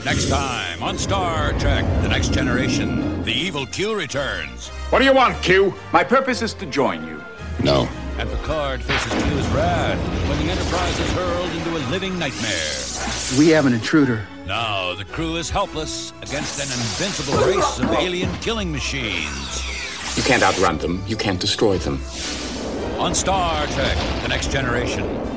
Next time on Star Trek: The Next Generation, the evil Q returns. What do you want, Q? My purpose is to join you. No. And Picard faces Q's wrath when the Enterprise is hurled into a living nightmare. We have an intruder. Now the crew is helpless against an invincible race of alien killing machines. You can't outrun them. You can't destroy them. On Star Trek: The Next Generation.